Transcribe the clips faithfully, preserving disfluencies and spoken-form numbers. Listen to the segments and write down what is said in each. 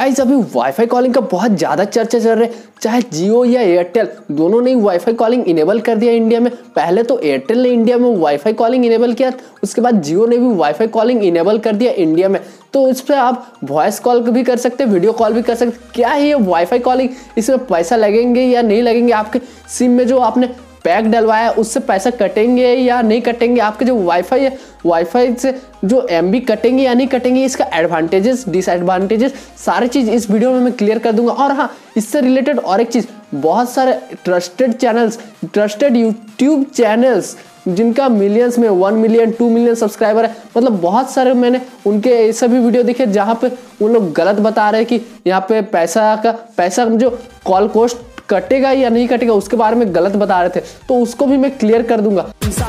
Guys अभी wifi calling का बहुत ज़्यादा चर्चा चल रहा है, चाहे जियो या एयरटेल दोनों ने वाईफाई कॉलिंग इनेबल कर दिया इंडिया में। पहले तो एयरटेल ने इंडिया में वाईफाई कॉलिंग इनेबल किया, उसके बाद जियो ने भी वाईफाई कॉलिंग इनेबल कर दिया इंडिया में। तो इस पर आप वॉइस कॉल भी कर सकते हैं, वीडियो कॉल भी कर सकते हैं। क्या है ये वाईफाई कॉलिंग, इसमें पैसा लगेंगे या नहीं लगेंगे? आपके सिम में जो आपने पैक डलवाया उससे पैसा कटेंगे या नहीं कटेंगे? आपके जो वाईफाई है वाईफाई से जो एमबी कटेंगे या नहीं कटेंगे? इसका एडवांटेजेस डिसएडवांटेजेस सारी चीज़ इस वीडियो में मैं क्लियर कर दूंगा। और हाँ, इससे रिलेटेड और एक चीज़, बहुत सारे trusted channels, trusted YouTube channels जिनका मिलियंस में one million two million subscriber है, मतलब बहुत सारे मैंने उनके सभी वीडियो देखे जहाँ पे उन लोग गलत बता रहे हैं कि यहाँ पे पैसा का पैसा जो कॉल कॉस्ट कटेगा या नहीं कटेगा उसके बारे में गलत बता रहे थे, तो उसको भी मैं क्लियर कर दूंगा।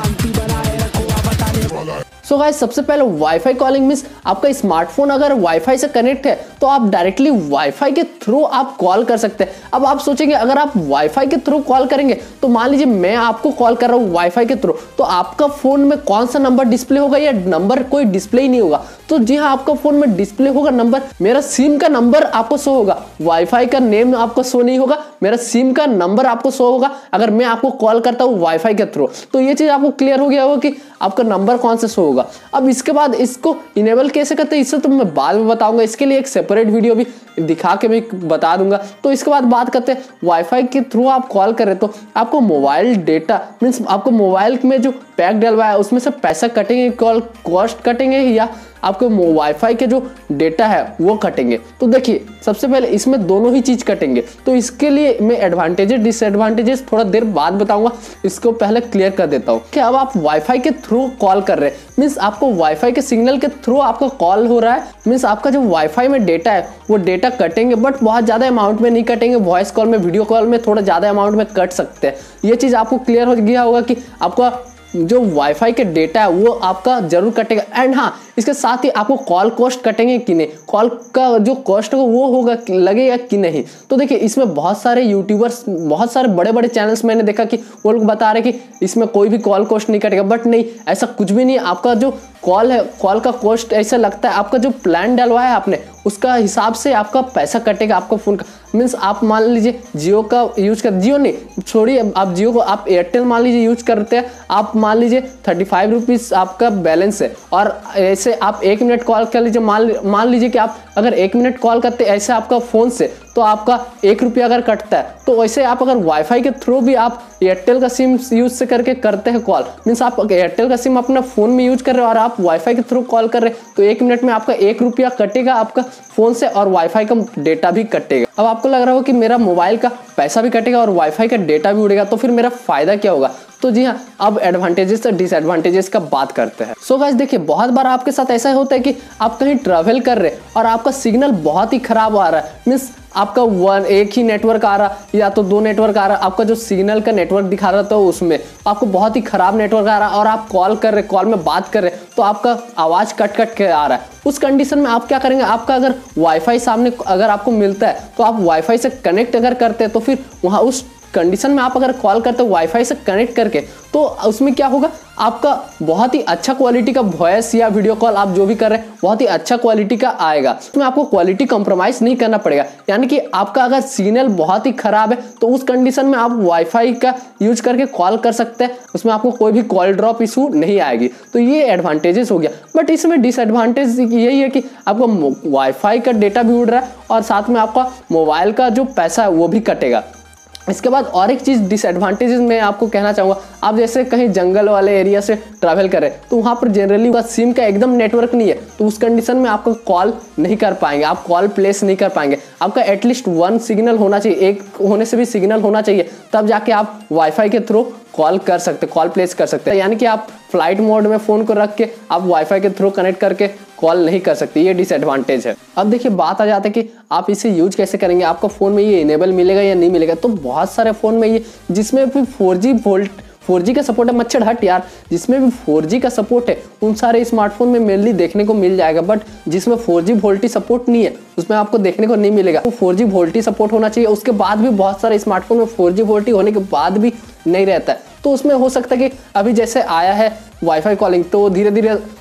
सो गाइस सबसे पहले वाईफाई कॉलिंग मींस आपका स्मार्टफोन अगर वाईफाई से कनेक्ट है तो आप डायरेक्टली वाईफाई के थ्रू आप कॉल कर सकते हैं। अब आप सोचेंगे अगर आप वाईफाई के थ्रू कॉल करेंगे तो मान लीजिए मैं आपको कॉल कर रहा हूँ वाईफाई के थ्रू, तो आपका फोन में कौन सा नंबर डिस्प्ले होगा या नंबर कोई डिस्प्ले ही नहीं होगा? तो जी हाँ, आपका फोन में डिस्प्ले होगा नंबर, मेरा सिम का नंबर आपको शो होगा, वाईफाई का नेम आपको शो नहीं होगा, मेरा सिम का नंबर आपको शो होगा अगर मैं आपको कॉल करता हूँ वाईफाई के थ्रू। तो ये चीज आपको क्लियर हो गया होगा कि आपका नंबर कौन से शो होगा। अब इसके बाद इसको इनेबल कैसे करते हैं इससे तो मैं बाद में बताऊंगा, इसके लिए एक सेपरेट वीडियो भी दिखा के मैं बता दूंगा। तो इसके बाद बात करते हैं वाईफाई के थ्रू आप कॉल करें तो आपको मोबाइल डेटा मीन्स आपको मोबाइल में जो पैक डलवाया है उसमें से पैसा कटेंगे, कॉल कॉस्ट कटेंगे या आपको वाईफाई के जो डेटा है वो कटेंगे? तो देखिए सबसे पहले इसमें दोनों ही चीज कटेंगे, तो इसके लिए मैं एडवांटेजेस डिसएडवांटेजेस थोड़ा देर बाद बताऊंगा, इसको पहले क्लियर कर देता हूँ कि अब आप वाईफाई के थ्रू कॉल कर रहे हैं मीन्स आपको वाईफाई के सिग्नल के थ्रू आपका कॉल हो रहा है, मीन्स आपका जो वाईफाई में डेटा है वो डेटा कटेंगे बट बहुत ज्यादा अमाउंट में नहीं कटेंगे। वॉइस कॉल में, वीडियो कॉल में थोड़ा ज्यादा अमाउंट में कट सकते हैं। ये चीज आपको क्लियर हो गया होगा कि आपका जो वाईफाई के डेटा है वो आपका जरूर कटेगा। एंड हाँ, इसके साथ ही आपको कॉल कॉस्ट कटेंगे कि नहीं, कॉल का जो कॉस्ट होगा वो होगा लगेगा कि नहीं? तो देखिए इसमें बहुत सारे यूट्यूबर्स, बहुत सारे बड़े बड़े चैनल्स मैंने देखा कि वो लोग बता रहे कि इसमें कोई भी कॉल कॉस्ट नहीं कटेगा, बट नहीं, ऐसा कुछ भी नहीं। आपका जो कॉल है, कॉल का कॉस्ट ऐसा लगता है आपका जो प्लान डलवाया है आपने उसका हिसाब से आपका पैसा कटेगा आपका फोन का। मीन्स आप मान लीजिए जियो का यूज कर, जियो नहीं छोड़िए, आप जियो को आप एयरटेल मान लीजिए यूज करते हैं, आप मान लीजिए थर्टी फाइव रुपीज आपका बैलेंस है और ऐसे आप एक मिनट कॉल कर लीजिए, मान मान लीजिए कि आप अगर एक मिनट कॉल करते ऐसे आपका फोन से तो आपका एक रुपया अगर कटता है, तो वैसे आप अगर वाईफाई के थ्रू भी आप एयरटेल का सिम यूज से करके करते हैं कॉल, मीन्स आप एयरटेल का सिम अपना फोन में यूज कर रहे हो और आप वाईफाई के थ्रू कॉल कर रहे हैं, तो एक मिनट में आपका एक रुपया कटेगा आपका फोन से और वाईफाई का डेटा भी कटेगा। अब आपको लग रहा हो कि मेरा मोबाइल का पैसा भी कटेगा और वाईफाई का डेटा भी उड़ेगा, तो फिर मेरा फायदा क्या होगा? तो जी हाँ, अब एडवांटेजेस और डिसएडवांटेजेस का बात करते हैं। सो गाइस देखिए, बहुत बार आपके साथ ऐसा होता है कि आप कहीं ट्रैवल कर रहे हैं और आपका सिग्नल बहुत ही खराब आ रहा है, मीन्स आपका वन एक ही नेटवर्क आ रहा या तो दो नेटवर्क आ रहा, आपका जो सिग्नल का नेटवर्क दिखा रहा था उसमें आपको बहुत ही खराब नेटवर्क आ रहा और आप कॉल कर रहे, कॉल में बात कर रहे तो आपका आवाज कट कट के आ रहा है। उस कंडीशन में आप क्या करेंगे? आपका अगर वाईफाई सामने अगर आपको मिलता है तो आप वाईफाई से कनेक्ट अगर करते हैं तो फिर वहाँ उस कंडीशन में आप अगर कॉल करते हो वाईफाई से कनेक्ट करके, तो उसमें क्या होगा? आपका बहुत ही अच्छा क्वालिटी का वॉइस या वीडियो कॉल आप जो भी कर रहे हैं बहुत ही अच्छा क्वालिटी का आएगा, उसमें आपको क्वालिटी कंप्रोमाइज नहीं करना पड़ेगा। यानी कि आपका अगर सिग्नल बहुत ही खराब है तो उस कंडीशन में आप वाईफाई का यूज करके कॉल कर सकते हैं, उसमें आपको कोई भी कॉल ड्रॉप इशू नहीं आएगी। तो ये एडवांटेजेस हो गया, बट इसमें डिसएडवांटेज यही है कि आपका वाईफाई का डेटा भी उड़ रहा है और साथ में आपका मोबाइल का जो पैसा है वो भी कटेगा। इसके बाद और एक चीज़ डिसएडवांटेजेस मैं आपको कहना चाहूँगा, आप जैसे कहीं जंगल वाले एरिया से ट्रैवल करें तो वहाँ पर जनरली उसका सिम का एकदम नेटवर्क नहीं है, तो उस कंडीशन में आपको कॉल नहीं कर पाएंगे, आप कॉल प्लेस नहीं कर पाएंगे। आपका एटलीस्ट वन सिग्नल होना चाहिए, एक होने से भी सिग्नल होना चाहिए, तब जाके आप वाईफाई के थ्रू कॉल कर सकते, कॉल प्लेस कर सकते हैं। यानी कि आप फ्लाइट मोड में फ़ोन को रख के आप वाईफाई के थ्रू कनेक्ट करके कॉल नहीं कर सकते, ये डिसएडवांटेज है। अब देखिए बात आ जाता है कि आप इसे यूज कैसे करेंगे, आपका फ़ोन में ये इनेबल मिलेगा या नहीं मिलेगा। तो बहुत सारे फ़ोन में ये जिसमें भी four G VoLTE four G का सपोर्ट है, मच्छर हट यार, जिसमें भी फोर जी का सपोर्ट है उन सारे स्मार्टफोन में मेनली देखने को मिल जाएगा, बट जिसमें फोर जी वोल्टी सपोर्ट नहीं है उसमें आपको देखने को नहीं मिलेगा। तो फोर जी वोल्टी सपोर्ट होना चाहिए, उसके बाद भी बहुत सारे स्मार्टफोन में फोर जी वोल्टी होने के बाद भी नहीं रहता है। तो उसमें हो सकता है कि अभी जैसे आया है वाईफाई कॉलिंग, तो धीरे धीरे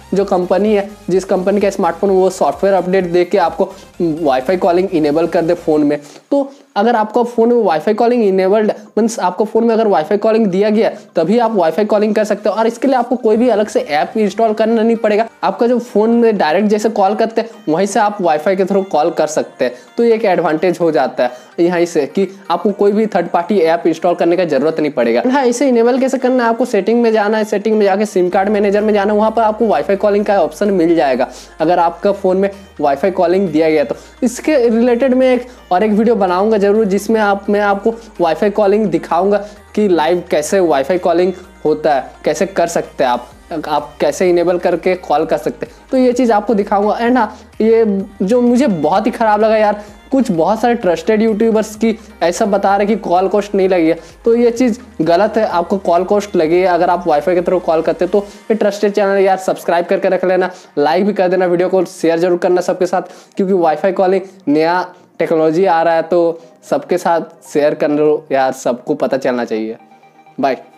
जो कंपनी है, जिस कंपनी का स्मार्टफोन वो सॉफ्टवेयर अपडेट दे के आपको वाईफाई कॉलिंग इनेबल कर दे फ़ोन में। तो अगर आपका फ़ोन में वाईफाई कॉलिंग इनेबल्ड मीन्स आपको फ़ोन में अगर वाईफाई कॉलिंग दिया गया तभी आप वाईफाई कॉलिंग कर सकते हो, और इसके लिए आपको कोई भी अलग से ऐप इंस्टॉल करना नहीं पड़ेगा। आपका जो फ़ोन में डायरेक्ट जैसे कॉल करते हैं वहीं से आप वाईफाई के थ्रू कॉल कर सकते हैं। तो ये एक एडवांटेज हो जाता है यहीं से कि आपको कोई भी थर्ड पार्टी ऐप इंस्टॉल करने का जरूरत नहीं पड़ेगा। हाँ, इसे इनेबल कैसे करना है, आपको सेटिंग में जाना है, सेटिंग में जाके सिम कार्ड मैनेजर में जाना है, वहाँ पर आपको वाईफाई कॉलिंग का ऑप्शन मिल जाएगा अगर आपका फ़ोन में वाईफाई कॉलिंग दिया गया तो। इसके रिलेटेड मैं एक और एक वीडियो बनाऊंगा जरूर, जिसमें आप मैं आपको वाईफाई कॉलिंग दिखाऊंगा कि लाइव कैसे वाईफाई कॉलिंग होता है, कैसे कर सकते हैं आप आप कैसे इनेबल करके कॉल कर सकते हैं। तो ये चीज़ आपको दिखाऊंगा। एंड हाँ, ये जो मुझे बहुत ही ख़राब लगा यार, कुछ बहुत सारे ट्रस्टेड यूट्यूबर्स की ऐसा बता रहे कि कॉल कॉस्ट नहीं लगी है, तो ये चीज़ गलत है। आपको कॉल कॉस्ट लगी है अगर आप वाईफाई के थ्रू कॉल करते हैं। तो ये ट्रस्टेड चैनल यार सब्सक्राइब करके रख लेना, लाइक भी कर देना, वीडियो को शेयर जरूर करना सबके साथ, क्योंकि वाईफाई कॉलिंग नया टेक्नोलॉजी आ रहा है तो सबके साथ शेयर कर लो यार, सबको पता चलना चाहिए। बाय।